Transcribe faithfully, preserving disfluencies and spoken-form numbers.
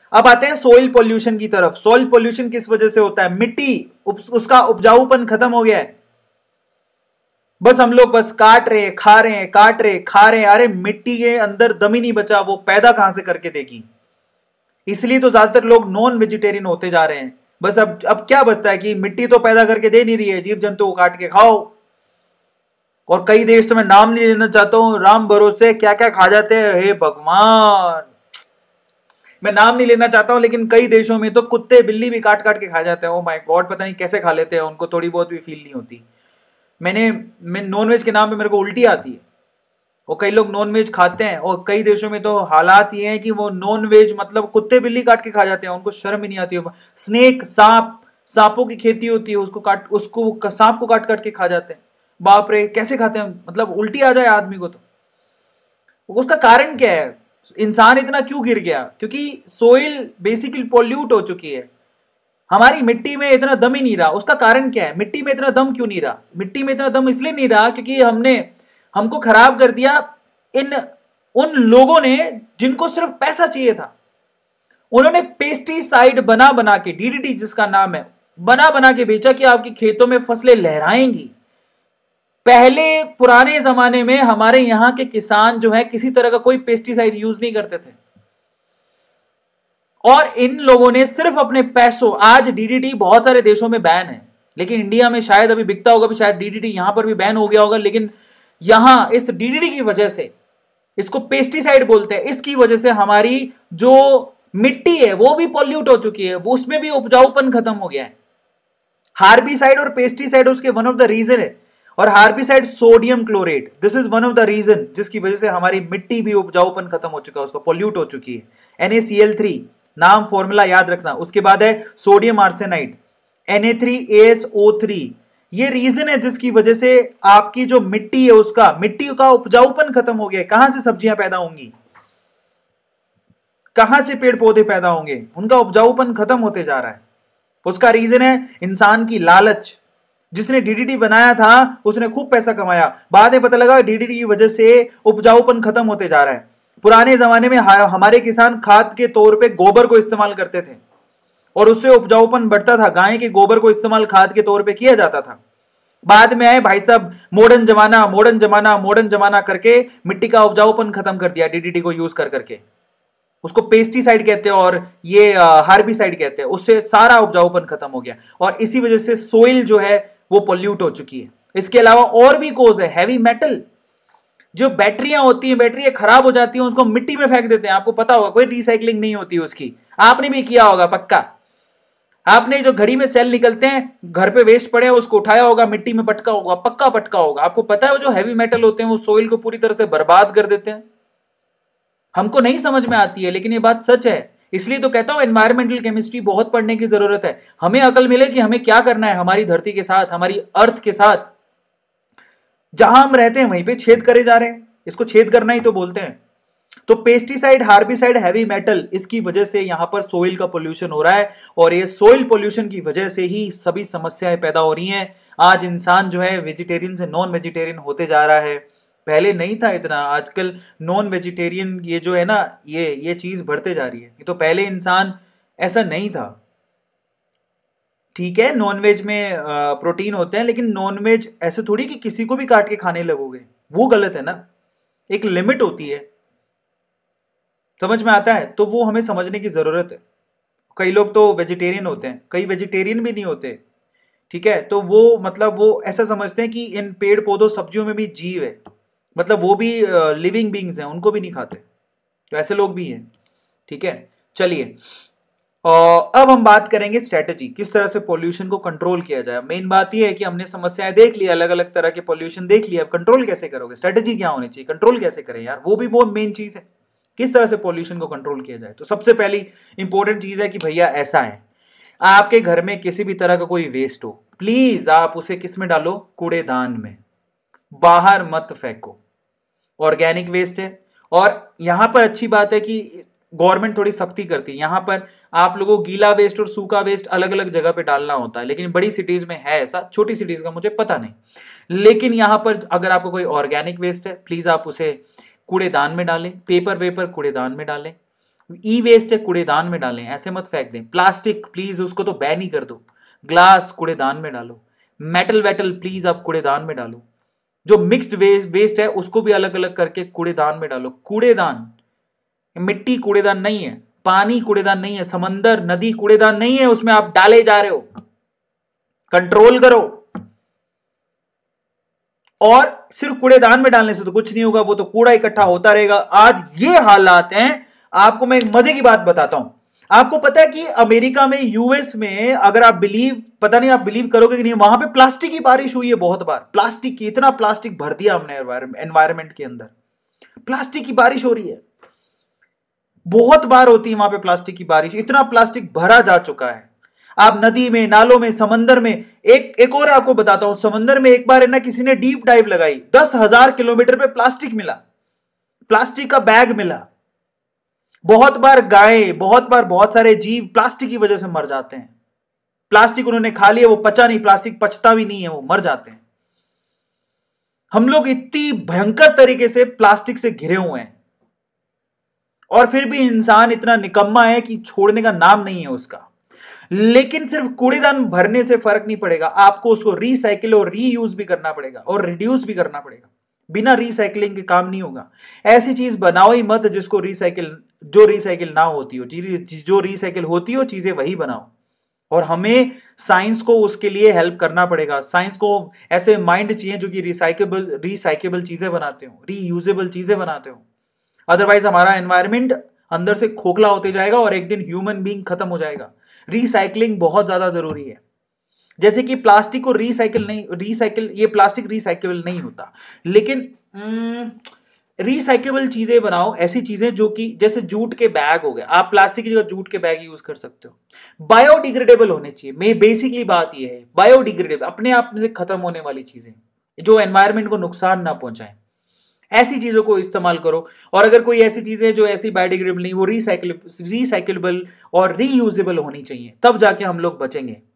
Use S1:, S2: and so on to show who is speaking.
S1: अब आते हैं सोइल पोल्यूशन की तरफ। सोइल पोल्यूशन किस वजह से होता है? मिट्टी, उसका उपजाऊपन खत्म हो गया है। बस हम लोग बस काट रहे हैं, खा रहे हैं, काट रहे खा रहे हैं। अरे मिट्टी के अंदर दम ही नहीं बचा, वो पैदा कहां से करके देगी? इसलिए तो ज्यादातर लोग नॉन वेजिटेरियन होते जा रहे हैं। बस अब अब क्या बचता है कि मिट्टी तो पैदा करके दे नहीं रही है, जीव जंतु को काट के खाओ। और कई देश तो मैं नाम नहीं लेना चाहता हूं, राम भरोसे क्या क्या खा जाते हैं, हे भगवान। मैं नाम नहीं लेना चाहता हूं, लेकिन कई देशों में तो कुत्ते बिल्ली भी काट काट के खा जाते हैं। ओ माय गॉड, पता नहीं कैसे खा लेते हैं, उनको थोड़ी बहुत भी फील नहीं होती। मैंने मैं नॉनवेज के नाम पे मेरे को उल्टी आती है। और कई लोग नॉनवेज खाते हैं, और कई देशों में तो हालात ये हैं कि वो नॉनवेज मतलब कुत्ते बिल्ली काट के खा जाते हैं, उनको शर्म ही नहीं आती है। स्नेक, सांप, सांपों की खेती होती है, उसको काट उसको सांप को काट काट के खा जाते हैं। बाप रे, कैसे खाते हैं? मतलब उल्टी आ जाए आदमी को। तो उसका कारण क्या है? इंसान इतना क्यों गिर गया? क्योंकि सोइल बेसिकली पोल्यूट हो चुकी है। हमारी मिट्टी में इतना दम ही नहीं रहा। उसका कारण क्या है? मिट्टी में इतना दम क्यों नहीं रहा? मिट्टी में इतना दम इसलिए नहीं रहा क्योंकि हमने हमको खराब कर दिया इन उन लोगों ने जिनको सिर्फ पैसा चाहिए था। उन्होंने पेस्टिसाइड बना बना के, डीडीटी जिसका नाम है, बना बना के बेचा कि आपकी खेतों में फसलें लहराएंगी। पहले पुराने जमाने में हमारे यहां के किसान जो है किसी तरह का कोई पेस्टिसाइड यूज नहीं करते थे, और इन लोगों ने सिर्फ अपने पैसों, आज डीडीटी बहुत सारे देशों में बैन है, लेकिन इंडिया में शायद अभी बिकता होगा भी, शायद डीडीटी यहां पर भी बैन हो गया होगा। लेकिन यहां इस डीडीटी की वजह से, इसको पेस्टिसाइड बोलते हैं, इसकी वजह से हमारी जो मिट्टी है वो भी पॉल्यूट हो चुकी है, वो उसमें भी उपजाऊपन खत्म हो गया है। हार्बिसाइड और पेस्टिसाइड उसके वन ऑफ द रीजन है। और herbicide sodium chlorate, this is one of the reason जिसकी वजह से हमारी मिट्टी भी उपजाऊपन खत्म हो चुका है, उसका पॉल्यूट हो चुकी है। N A C L three नाम फॉर्मूला याद रखना। उसके बाद है sodium arsenide, N A three A S O three. ये रीजन है जिसकी वजह से आपकी जो मिट्टी है उसका मिट्टी का उपजाऊपन खत्म हो गया है। कहां से सब्जियां पैदा होंगी? कहां से पेड़ पौधे पैदा होंगे? उनका उपजाऊपन खत्म होते जा रहा है। उसका रीजन है इंसान की लालच। जिसने डीडीटी बनाया था उसने खूब पैसा कमाया, बाद में पता लगा डीडीटी की वजह से उपजाऊपन खत्म होते जा रहा है। पुराने जमाने में हमारे किसान खाद के तौर पे गोबर को इस्तेमाल करते थे और उससे उपजाऊपन बढ़ता था। गाय के गोबर को इस्तेमाल खाद के तौर पे किया जाता था। बाद में आए भाई साहब मॉडर्न जमाना मॉडर्न जमाना मॉडर्न जमाना करके मिट्टी का उपजाऊपन खत्म कर दिया डीडीटी को यूज कर करके। उसको पेस्टिसाइड कहते हैं और ये हार्बिसाइड कहते हैं। उससे सारा उपजाऊपन खत्म हो गया और इसी वजह से सोइल जो है वो पोल्यूट हो चुकी है। इसके अलावा और भी कोज है। हैवी मेटल, जो बैटरियां होती हैं, बैटरियां खराब हो जाती हैं, उसको मिट्टी में फेंक देते हैं। आपको पता होगा, कोई रिसाइकलिंग नहीं होती उसकी। आपने भी किया होगा पक्का। आपने जो घड़ी में सेल निकलते हैं, घर पे वेस्ट पड़े, उसको उठाया होगा, मिट्टी में पटका होगा, पक्का पटका होगा। आपको पता है वो जो हैवी मेटल होते हैं वो सोइल को पूरी तरह से बर्बाद कर देते हैं। हमको नहीं समझ में आती है, लेकिन ये बात सच है। इसलिए तो कहता हूं एनवायरमेंटल केमिस्ट्री बहुत पढ़ने की जरूरत है। हमें अकल मिले कि हमें क्या करना है हमारी धरती के साथ, हमारी अर्थ के साथ। जहां हम रहते हैं वहीं पे छेद करे जा रहे हैं। इसको छेद करना ही तो बोलते हैं। तो पेस्टिसाइड, हार्बिसाइड, हैवी मेटल, इसकी वजह से यहां पर सोइल का पोल्यूशन हो रहा है और ये सोइल पोल्यूशन की वजह से ही सभी समस्याएं पैदा हो रही हैं। आज इंसान जो है वेजिटेरियन से नॉन वेजिटेरियन होते जा रहा है। पहले नहीं था इतना, आजकल नॉन वेजिटेरियन ये जो है ना, ये ये चीज बढ़ते जा रही है। तो पहले इंसान ऐसा नहीं था। ठीक है, नॉनवेज में प्रोटीन होते हैं, लेकिन नॉनवेज ऐसे थोड़ी कि किसी को भी काट के खाने लगोगे, वो गलत है ना। एक लिमिट होती है, समझ में आता है? तो वो हमें समझने की जरूरत है। कई लोग तो वेजिटेरियन होते हैं, कई वेजिटेरियन भी नहीं होते। ठीक है, तो वो मतलब वो ऐसा समझते हैं कि इन पेड़ पौधों सब्जियों में भी जीव है, मतलब वो भी लिविंग बींग्स हैं, उनको भी नहीं खाते। तो ऐसे लोग भी हैं। ठीक है, चलिए और अब हम बात करेंगे स्ट्रेटजी, किस तरह से पोल्यूशन को कंट्रोल किया जाए। मेन बात यह है कि हमने समस्याएं देख ली, अलग अलग तरह के पोल्यूशन देख लिया, अब कंट्रोल कैसे करोगे, स्ट्रेटजी क्या होनी चाहिए, कंट्रोल कैसे करें यार, वो भी बहुत मेन चीज है। किस तरह से पोल्यूशन को कंट्रोल किया जाए? तो सबसे पहली इंपॉर्टेंट चीज है कि भैया ऐसा है, आपके घर में किसी भी तरह का कोई वेस्ट हो, प्लीज आप उसे किस में डालो? कूड़ेदान में, बाहर मत फेंको। ऑर्गेनिक वेस्ट है और यहां पर अच्छी बात है कि गवर्नमेंट थोड़ी सख्ती करती है। यहां पर आप लोगों को गीला वेस्ट और सूखा वेस्ट अलग अलग जगह पे डालना होता है, लेकिन बड़ी सिटीज में है ऐसा, छोटी सिटीज का मुझे पता नहीं। लेकिन यहां पर अगर आपको कोई ऑर्गेनिक वेस्ट है, प्लीज आप उसे कूड़ेदान में डालें। पेपर वेपर कूड़ेदान में डालें। ई वेस्ट है, कूड़ेदान में डालें, ऐसे मत फेंक दें। प्लास्टिक प्लीज उसको तो बैन ही कर दो, ग्लास कूड़ेदान में डालो। मेटल वेटल प्लीज आप कूड़ेदान में डालो। जो मिक्स्ड वेस्ट वेस्ट है उसको भी अलग अलग करके कूड़ेदान में डालो। कूड़ेदान, मिट्टी कूड़ेदान नहीं है, पानी कूड़ेदान नहीं है, समंदर नदी कूड़ेदान नहीं है, उसमें आप डाले जा रहे हो। कंट्रोल करो। और सिर्फ कूड़ेदान में डालने से तो कुछ नहीं होगा, वो तो कूड़ा इकट्ठा होता रहेगा। आज ये हालात हैं। आपको मैं एक मजे की बात बताता हूं। आपको पता है कि अमेरिका में, यूएस में, अगर आप बिलीव, पता नहीं आप बिलीव करोगे कि नहीं, वहां पे प्लास्टिक की बारिश हुई है बहुत बार। प्लास्टिक की, इतना प्लास्टिक भर दिया हमने एनवायरमेंट के अंदर, प्लास्टिक की बारिश हो रही है। बहुत बार होती है वहां पे प्लास्टिक की बारिश, इतना प्लास्टिक भरा जा चुका है। आप नदी में, नालों में, समंदर में, एक एक और आपको बताता हूं, समंदर में एक बार है ना किसी ने डीप डाइव लगाई, दस हजार किलोमीटर पे प्लास्टिक मिला, प्लास्टिक का बैग मिला। बहुत बार गायें, बहुत बार बहुत सारे जीव प्लास्टिक की वजह से मर जाते हैं। प्लास्टिक उन्होंने खा लिया, वो पचा नहीं, प्लास्टिक पचता भी नहीं है, वो मर जाते हैं। हम लोग इतनी भयंकर तरीके से प्लास्टिक से घिरे हुए हैं, और फिर भी इंसान इतना निकम्मा है कि छोड़ने का नाम नहीं है उसका। लेकिन सिर्फ कूड़ेदान भरने से फर्क नहीं पड़ेगा, आपको उसको रीसाइकिल और रीयूज भी करना पड़ेगा और रिड्यूस भी करना पड़ेगा। बिना रीसाइकलिंग के काम नहीं होगा। ऐसी चीज बनाओ ही मत जिसको रीसाइकिल, जो रीसाइकिल ना होती हो, जो रीसाइकिल होती हो चीजें वही बनाओ। और हमें साइंस को उसके लिए हेल्प करना पड़ेगा। साइंस को ऐसे माइंड चाहिए जो कि रिसाइकेबल रिसाइकेबल चीजें बनाते हो, रीयूजेबल चीजें बनाते हो। अदरवाइज हमारा एनवायरमेंट अंदर से खोखला होते जाएगा और एक दिन ह्यूमन बीइंग खत्म हो जाएगा। रिसाइकलिंग बहुत ज्यादा जरूरी है। जैसे कि प्लास्टिक को रिसाइकिल नहीं, रिसाइकिल ये प्लास्टिक रिसाइकेबल नहीं होता, लेकिन रिसाइकेबल चीजें बनाओ। ऐसी चीजें जो कि जैसे जूट के बैग हो गए, आप प्लास्टिक की जगह जूट के बैग यूज कर सकते हो। बायोडिग्रेडेबल होने चाहिए। मैं बेसिकली बात यह है, बायोडिग्रेडेबल, अपने आप में से खत्म होने वाली चीजें जो एनवायरमेंट को नुकसान ना पहुंचाएं, ऐसी चीजों को इस्तेमाल करो। और अगर कोई ऐसी चीजें जो ऐसी बायोडिग्रेडेबल नहीं, वो रिसाइकिल रिसाइकेबल और रीयूजेबल होनी चाहिए, तब जाके हम लोग बचेंगे।